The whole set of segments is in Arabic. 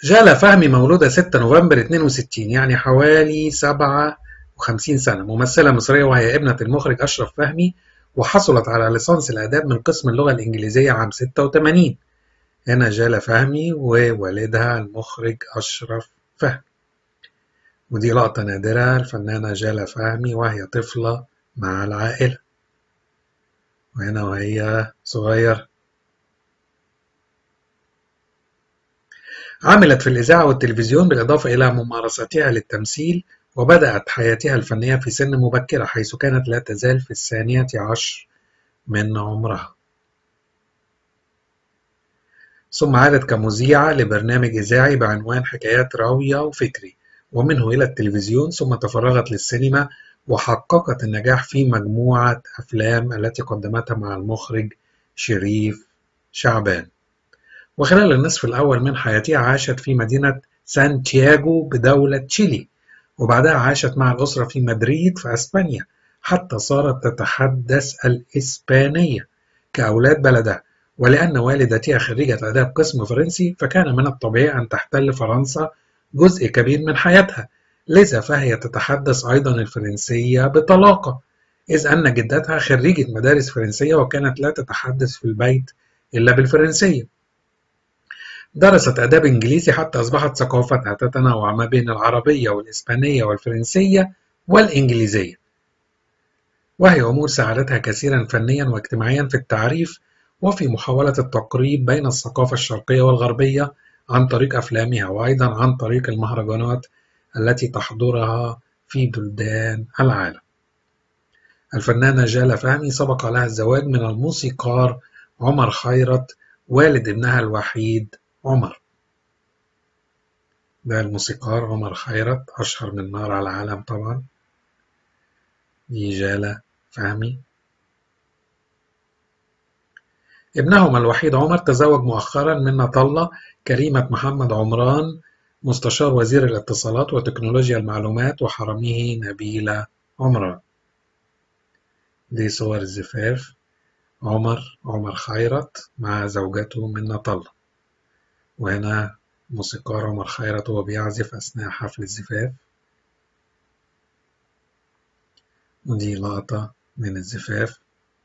جالة فهمي مولودة 6 نوفمبر 62، يعني حوالي 57 سنة، ممثلة مصرية وهي ابنة المخرج أشرف فهمي، وحصلت على ليسانس الآداب من قسم اللغة الإنجليزية عام 86. هنا جالة فهمي ووالدها المخرج أشرف فهمي. ودي لقطة نادرة، الفنانة جالة فهمي وهي طفلة مع العائلة، وهنا وهي صغيرة. عملت في الإذاعة والتلفزيون بالإضافة إلى ممارستها للتمثيل، وبدأت حياتها الفنية في سن مبكرة، حيث كانت لا تزال في 12 من عمرها. ثم عادت كمذيعة لبرنامج إذاعي بعنوان حكايات راوية وفكري، ومنه إلى التلفزيون، ثم تفرغت للسينما وحققت النجاح في مجموعة أفلام التي قدمتها مع المخرج شريف شعبان. وخلال النصف الأول من حياتها عاشت في مدينة سانتياغو بدولة تشيلي، وبعدها عاشت مع الأسرة في مدريد في أسبانيا، حتى صارت تتحدث الإسبانية كأولاد بلدها. ولأن والدتها خريجة آداب قسم فرنسي، فكان من الطبيعي أن تحتل فرنسا جزء كبير من حياتها، لذا فهي تتحدث أيضا الفرنسية بطلاقة، إذ أن جدتها خريجة مدارس فرنسية وكانت لا تتحدث في البيت إلا بالفرنسية. درست آداب إنجليزي حتى أصبحت ثقافتها تتنوع ما بين العربية والإسبانية والفرنسية والإنجليزية، وهي أمور ساعدتها كثيرا فنيا واجتماعيا في التعريف وفي محاولة التقريب بين الثقافة الشرقية والغربية عن طريق أفلامها، وأيضا عن طريق المهرجانات التي تحضرها في بلدان العالم. الفنانة جالة فهمي سبق لها الزواج من الموسيقار عمر خيرت والد ابنها الوحيد عمر. ده الموسيقار عمر خيرت، أشهر من نار على العالم طبعا. دي جالة فهمي. ابنهما الوحيد عمر تزوج مؤخرا من نطلة كريمة محمد عمران، مستشار وزير الاتصالات وتكنولوجيا المعلومات، وحرمه نبيلة عمران. دي صور الزفاف، عمر خيرت مع زوجته من نطلة، وهنا موسيقار عمر خيرت وهو بيعزف أثناء حفل الزفاف. ودي لقطة من الزفاف.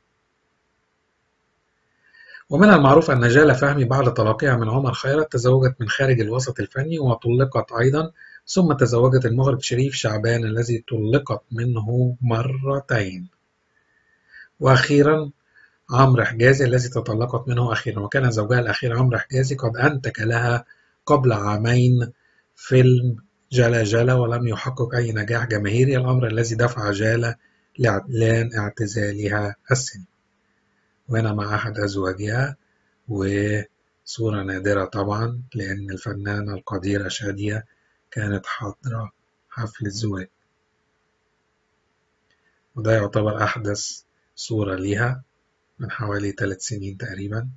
ومن المعروف أن جالة فهمي بعد طلاقها من عمر خيرت تزوجت من خارج الوسط الفني وطلقت أيضا، ثم تزوجت المخرج شريف شعبان الذي طلقت منه مرتين، وأخيرا عمرو حجازي الذي تطلقت منه أخيرا، وكان زوجها الأخير عمرو حجازي قد أنتج لها قبل عامين فيلم جلا جلا، ولم يحقق أي نجاح جماهيري، الأمر الذي دفع جالة لإعلان اعتزالها السينما. وهنا مع أحد أزواجها، وصورة نادرة طبعا لأن الفنانة القديرة شادية كانت حاضرة حفل الزواج، وده يعتبر أحدث صورة ليها من حوالي 3 سنين تقريبا.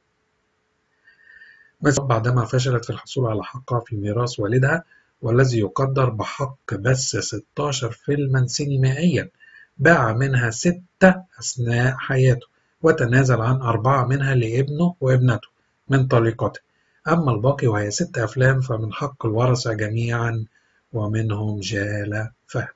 بس بعدما فشلت في الحصول على حقها في ميراث والدها، والذي يقدر بحق بث 16 فيلما سينمائيا، باع منها 6 أثناء حياته، وتنازل عن 4 منها لابنه وابنته من طليقته، أما الباقي وهي 6 أفلام فمن حق الورثة جميعا، ومنهم جالة فهمي.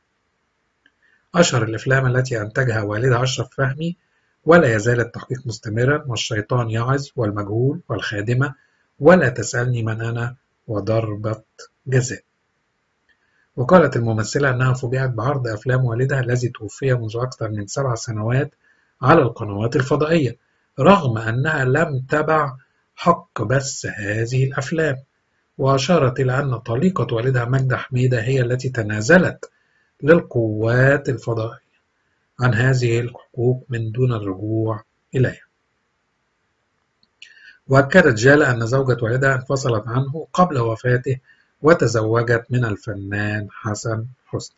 أشهر الأفلام التي أنتجها والدها أشرف فهمي ولا يزال التحقيق مستمرا، والشيطان يعظ، والمجهول، والخادمة، ولا تسألني من أنا، وضربة جزاء. وقالت الممثلة أنها فوجئت بعرض أفلام والدها الذي توفي منذ أكثر من 7 سنوات على القنوات الفضائية، رغم أنها لم تبع حق بث هذه الأفلام، وأشارت إلى أن طليقة والدها ماجدة حميدة هي التي تنازلت للقوات الفضائية عن هذه الحقوق من دون الرجوع إليها. وأكدت جالة أن زوجة والدها انفصلت عنه قبل وفاته وتزوجت من الفنان حسن حسني،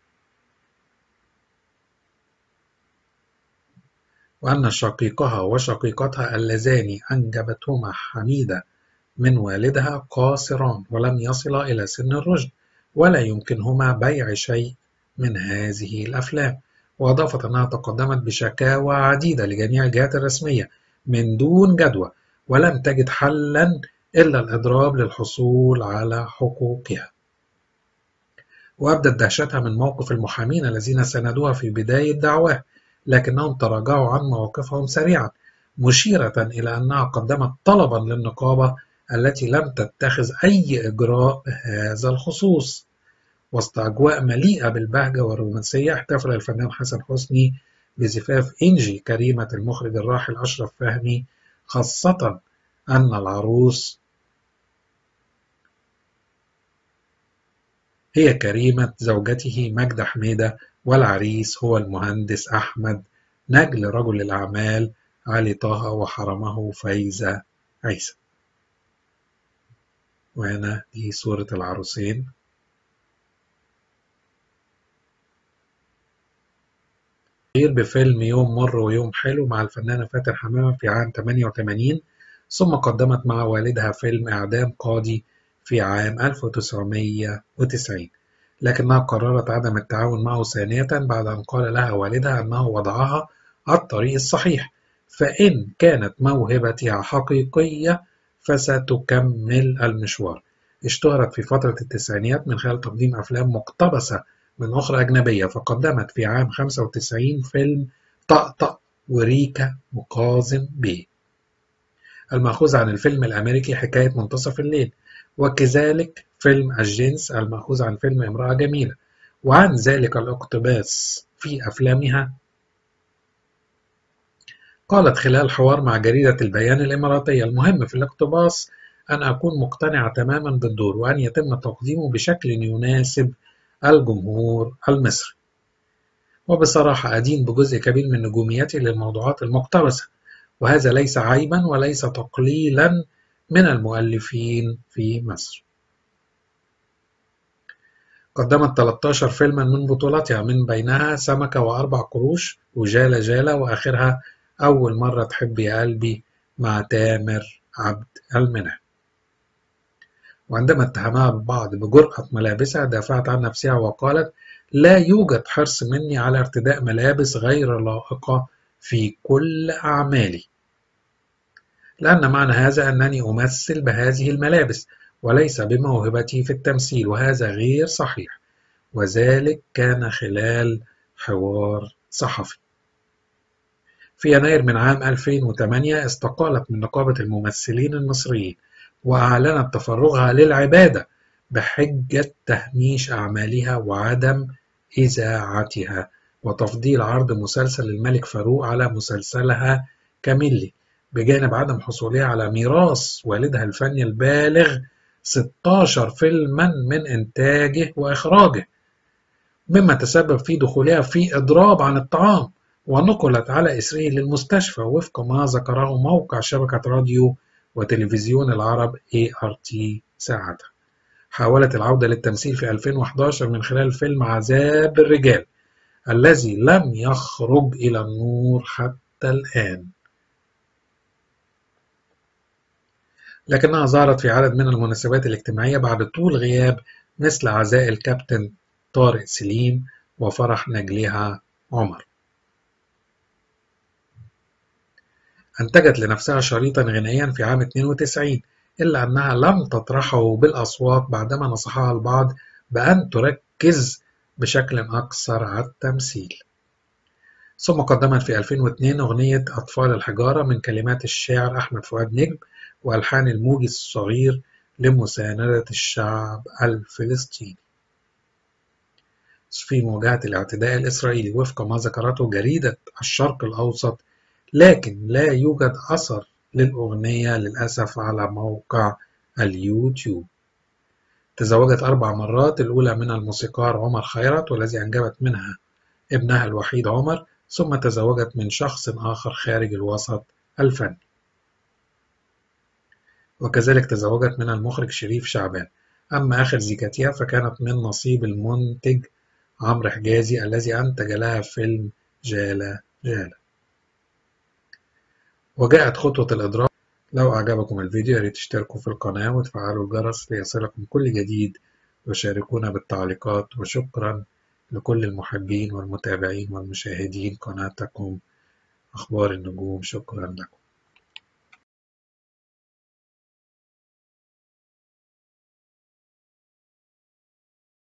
وأن شقيقها وشقيقتها اللذان أنجبتهما حميدة من والدها قاصران ولم يصلا إلى سن الرشد، ولا يمكنهما بيع شيء من هذه الأفلام. وأضافت أنها تقدمت بشكاوى عديدة لجميع الجهات الرسمية من دون جدوى، ولم تجد حلا إلا الإضراب للحصول على حقوقها. وأبدت دهشتها من موقف المحامين الذين ساندوها في بداية دعواها، لكنهم تراجعوا عن مواقفهم سريعا، مشيرة إلى أنها قدمت طلبا للنقابة التي لم تتخذ أي إجراء بهذا الخصوص. وسط أجواء مليئة بالبهجة والرومانسية، احتفل الفنان حسن حسني بزفاف إنجي كريمة المخرج الراحل أشرف فهمي، خاصة أن العروس هي كريمة زوجته ماجدة حميدة، والعريس هو المهندس أحمد نجل رجل الأعمال علي طه وحرمه فايزة عيسى. وهنا دي صورة العروسين. بفيلم يوم مر ويوم حلو مع الفنانة فاتن حمامة في عام 88، ثم قدمت مع والدها فيلم إعدام قاضي في عام 1990، لكنها قررت عدم التعاون معه ثانية بعد أن قال لها والدها أنه وضعها على الطريق الصحيح، فإن كانت موهبتها حقيقية فستكمل المشوار. اشتهرت في فترة التسعينيات من خلال تقديم أفلام مقتبسة من أخرى أجنبية، فقدمت في عام 95 فيلم طقطق وريكا وكاظم بيه، المأخوذ عن الفيلم الأمريكي حكاية منتصف الليل، وكذلك فيلم الجنس المأخوذ عن فيلم امرأة جميلة. وعن ذلك الاقتباس في أفلامها قالت خلال حوار مع جريدة البيان الإماراتية: المهم في الاقتباس أن أكون مقتنعة تماما بالدور، وأن يتم تقديمه بشكل يناسب الجمهور المصري. وبصراحة أدين بجزء كبير من نجوميتي للموضوعات المقتبسة، وهذا ليس عيبا وليس تقليلا من المؤلفين في مصر. قدمت 13 فيلما من بطولتها، من بينها سمكة وأربع قروش وجالة جالة، وآخرها أول مرة تحب يا قلبي مع تامر عبد المنعم. وعندما اتهمها البعض بجرأة ملابسها دافعت عن نفسها وقالت: لا يوجد حرص مني على ارتداء ملابس غير لائقة في كل أعمالي، لأن معنى هذا أنني أمثل بهذه الملابس وليس بموهبتي في التمثيل، وهذا غير صحيح. وذلك كان خلال حوار صحفي. في يناير من عام 2008 استقالت من نقابة الممثلين المصريين، وأعلنت تفرغها للعبادة بحجة تهميش أعمالها وعدم إذاعتها، وتفضيل عرض مسلسل الملك فاروق على مسلسلها كاميلي، بجانب عدم حصولها على ميراث والدها الفني البالغ 16 فيلما من إنتاجه وإخراجه، مما تسبب في دخولها في إضراب عن الطعام، ونقلت على إثره للمستشفى وفق ما ذكره موقع شبكة راديو وتلفزيون العرب ART ساعتها. حاولت العودة للتمثيل في 2011 من خلال فيلم عذاب الرجال الذي لم يخرج إلى النور حتى الآن، لكنها ظهرت في عدد من المناسبات الاجتماعية بعد طول غياب، مثل عزاء الكابتن طارق سليم وفرح نجلها عمر. أنتجت لنفسها شريطا غنائيا في عام 92، إلا أنها لم تطرحه بالأصوات بعدما نصحها البعض بأن تركز بشكل أكثر على التمثيل. ثم قدمت في 2002 أغنية أطفال الحجارة من كلمات الشاعر أحمد فؤاد نجم وألحان الموجي الصغير لمساندة الشعب الفلسطيني في مواجهة الاعتداء الإسرائيلي وفق ما ذكرته جريدة الشرق الأوسط، لكن لا يوجد أثر للأغنية للأسف على موقع اليوتيوب. تزوجت 4 مرات، الأولى من الموسيقار عمر خيرت والذي أنجبت منها ابنها الوحيد عمر، ثم تزوجت من شخص آخر خارج الوسط الفني. وكذلك تزوجت من المخرج شريف شعبان. أما آخر زيجتها فكانت من نصيب المنتج عمرو حجازي الذي أنتج لها فيلم جالة جالة. وجاءت خطوة الإضراب. لو أعجبكم الفيديو ياريت تشتركوا في القناة وتفعلوا الجرس ليصلكم كل جديد، وشاركونا بالتعليقات. وشكرا لكل المحبين والمتابعين والمشاهدين قناتكم أخبار النجوم. شكرا لكم.